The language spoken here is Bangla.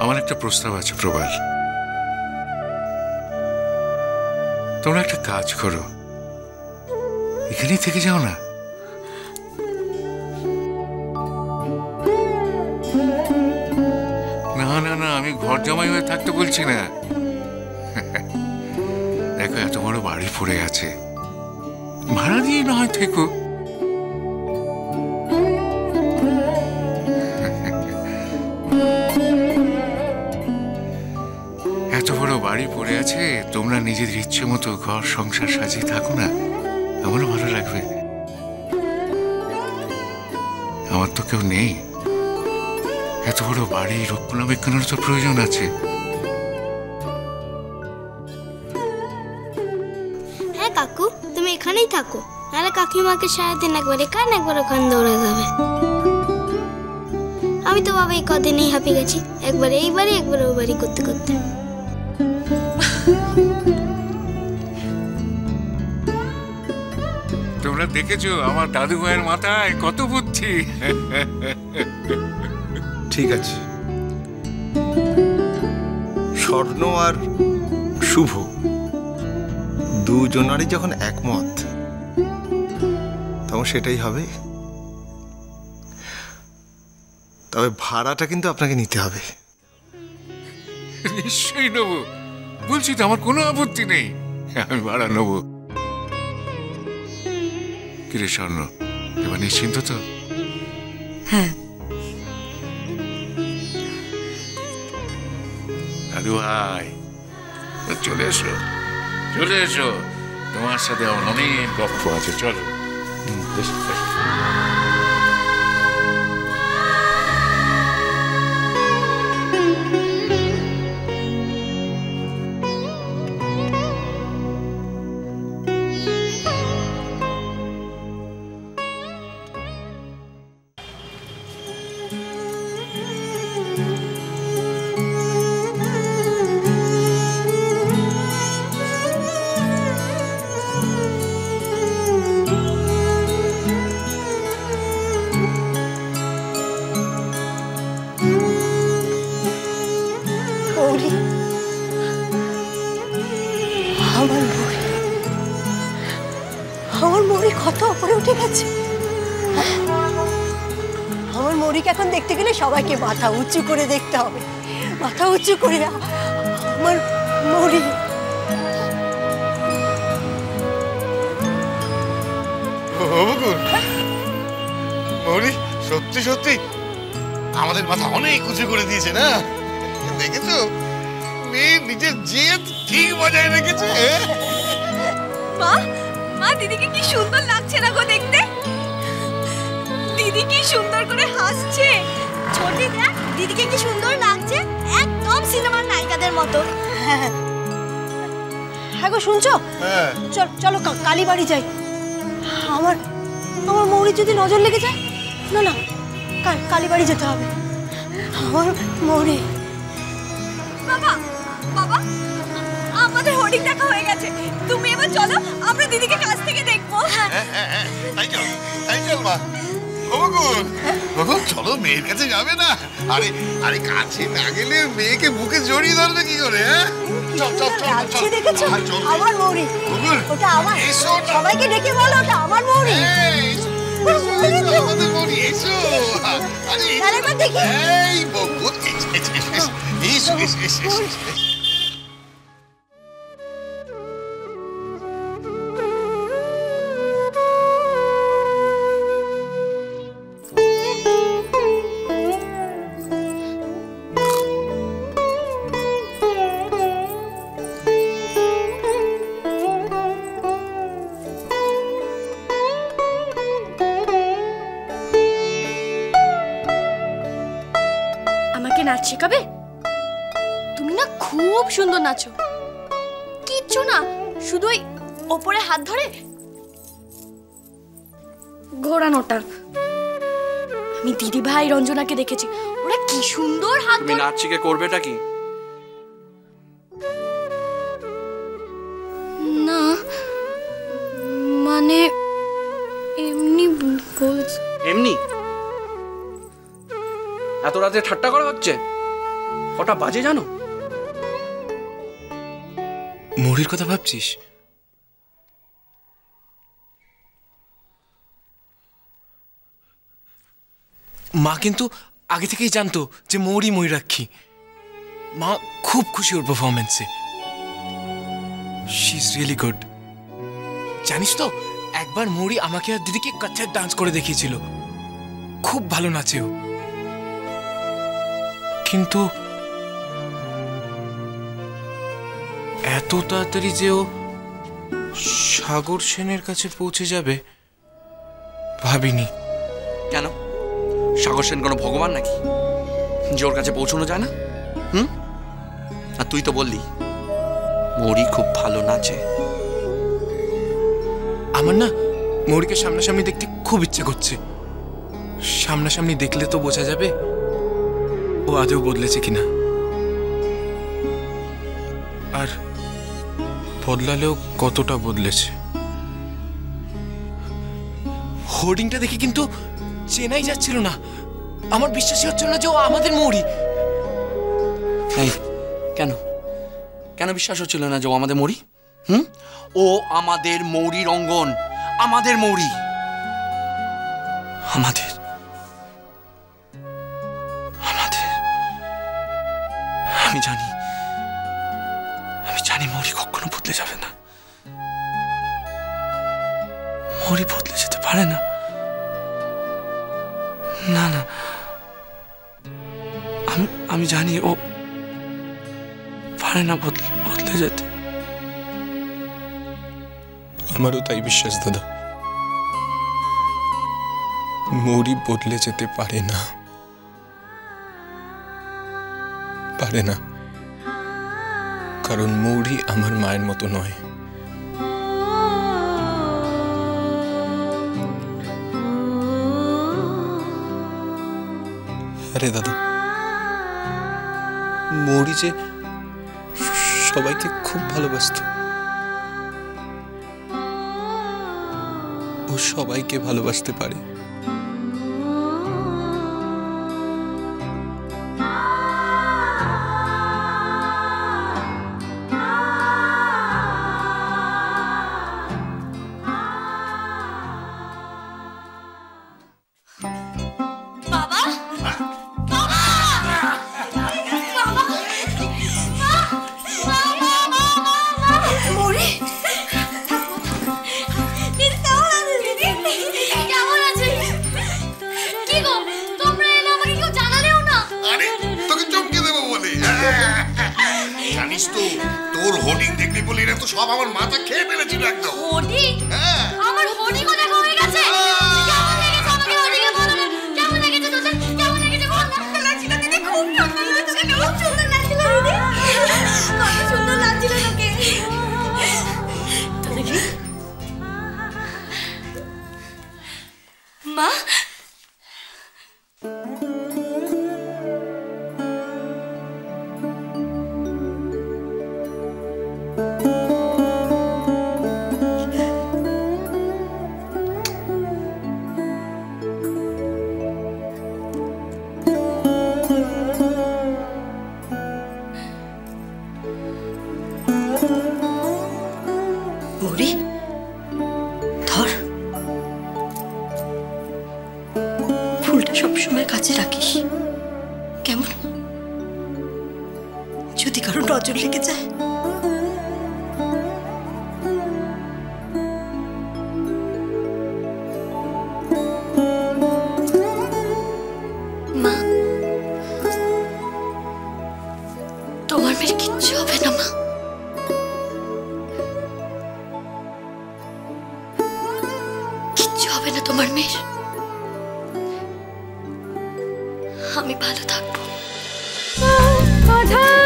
আমার একটা প্রস্তাব আছে প্রবাল। তোমরা একটা কাজ করো, এখানেই থেকে যাও না। না না না, আমি ঘর জামাই হয়ে থাকতে বলছি না। দেখো এত বড় বাড়ি পড়ে আছে, ভাড়া দিয়ে না হয় থেকো। এত বড় বাড়ি পড়ে আছে, তোমরা নিজেদের ইচ্ছে মতো ঘর সংসার সাজিয়ে থাকো না, আমারও ভালো লাগবে। আমার তো কেউ নেই, এত বড় বাড়ি রক্ষণাবেক্ষণের তো প্রয়োজন আছে। হ্যাঁ কাকু, তুমি এখানেই থাকো, নাহলে কাকিমাকে সারাদিন একবার এখানে একবার ওখানে দৌড়ে যাবে। আমি তো বাবা এই কদিনেই হাঁপিয়ে গেছি, একবার এই বাড়ি একবার ওই বাড়ি করতে করতে। তোমরা দেখেছো আমার দাদু ভাইয়ের মাথায় কত বুদ্ধি। ঠিক আছে, স্বর্ণ আর শুভ দুজনারই যখন একমত, তখন সেটাই হবে। তবে ভাড়াটা কিন্তু আপনাকে নিতে হবে। নিশ্চয়ই নেবো, বলছি তো আমার কোনো আপত্তি নেই, আমি ভাড়া নেবো। কিরে স্বর্ণ, এবার নিশ্চিন্ত তো? হ্যাঁ। দাদু ভাই চলে এসো, চলে এসো, তোমার সাথে আমার অনেক গল্প আছে, চলো। আমার মরি কত উপরে উঠে গেছে। আমার মরিকে এখন দেখতে গেলে সবাইকে মাথা উঁচু করে দেখতে হবে, মাথা উঁচু করে। আমার মরি মৌরি সত্যি সত্যি আমাদের মাথা অনেক উঁচু করে দিয়েছে না? দেখেছো, মেয়ে নিজের জেদ ঠিক বজায় রেখেছে। মা, মা দিদিকে কি সুন্দর লাগছে না গো দেখতে? দিদি কি সুন্দর করে হাসছে। ছোটি দেখ, দিদিকে কি সুন্দর লাগছে, একদম সিনেমার নায়িকাদের মতো। হ্যাঁ গো, শুনছো? চলো কালীবাড়ি যাই। আমার আমার মৌরি যদি নজর লেগে যায়, না না, কালীবাড়ি যেতে হবে। আমার মৌরি। বাবা, বাবা, আমাদের হোর্ডিং দেখা হয়ে গেছে, তুমি এবার চলো, আমরা দিদিকে কাছ থেকে দেখবো। তাই চল মা। চলো, মেয়ের কাছে যাবে না? আরে আরে, কাছে না গেলে মেয়েকে বুকে জড়িয়ে ধরবে কি করে? দেখেছো আমার মৌরি? ওটা আমার, সবাইকে ডেকে বলো ওটা আমার মৌরি। আমাদের মৌরি, এসো। আরে দেখি, এই বকুল, এসো এসো এসো। নাচ শেখাবে? তুমি না খুব সুন্দর নাচো। কিচ্ছু না, শুধু ওই ওপরে হাত ধরে ঘোরানোটা। আমি দিদি ভাই রঞ্জনাকে দেখেছি, ওরা কি সুন্দর হাত। তুমি নাচ শিখে করবেটা কি? না মানে এমনি বলছি। এমনি? এত রাতে ঠাট্টা করা হচ্ছে? কটা বাজে জানো? মৌরির কথা ভাবছিস? মা কিন্তু আগে থেকেই জানতো যে মৌরি ময়ূরাক্ষী। মা খুব খুশি ওর পারফরমেন্সে। She is really good. জানিস তো, একবার মৌরি আমাকে আর দিদিকে কচ্ছপ ডান্স করে দেখিয়েছিল। খুব ভালো নাচে ও। কিন্তু এত তাড়াতাড়ি যে ও সাগর সেনের কাছে পৌঁছে যাবে ভাবিনি। কেন, সাগর সেন কোনো ভগবান নাকি যে ওর কাছে পৌঁছানো যায় না? আর তুই তো বললি মৌরি খুব ভালো নাচে। আমার না মৌরিকে সামনাসামনি দেখতে খুব ইচ্ছে করছে। সামনাসামনি দেখলে তো বোঝা যাবে ও আদৌ বদলেছে কিনা। আর বদলালেও কতটা বদলেছে। হোর্ডিংটা দেখে কিন্তু চেনাই যাচ্ছিল না। আমার বিশ্বাসই হচ্ছিল না যে ও আমাদের মৌরি। এই কেন কেন বিশ্বাস হচ্ছিল না যে ও আমাদের মৌরি? ও আমাদের মৌরির অঙ্গন, আমাদের মৌরি, আমাদের আমাদের আমি জানি মৌরি কখনো বদলে যাবে না। মৌরি বদলে যেতে পারে না। না না, আমি জানি ও পারে না বদলে যেতে। আমারও তাই বিশ্বাস দাদা। মৌরি বদলে যেতে পারে না, পারে না। কারণ মৌরি আমার মায়ের মতো নয়। আরে দাদা, মৌরি যে সবাইকে খুব ভালোবাসত। ও সবাইকে ভালোবাসতে পারে। জানিস তো, তোর হোর্ডিং দেখলি বলে এরা তো সব আমার মাথা খেয়ে ফেলেছিল একদম। হোর্ডিং? আমার হোর্ডিং ও দেখা হয়ে গেছে। কেমন লেগেছে আমাকে হোর্ডিং এ বলো না। কেমন লেগেছে তোদের? কেমন লেগেছে বল না। লাগছিল দিদি, খুব সুন্দর লাগছিল। খুব সুন্দর লাগছিল দিদি। কত সুন্দর লাগছিল তোকে। তো দেখি মা, মৌরি ধর, ফুলটা সবসময় কাছে রাখিস কেমন? যদি কারো নজর লেগে যায়। মা, তোমার মেয়ের কিচ্ছু হবে না মা। কিচ্ছু হবে না তোমার মেয়ের। আমি ভালো থাকবো।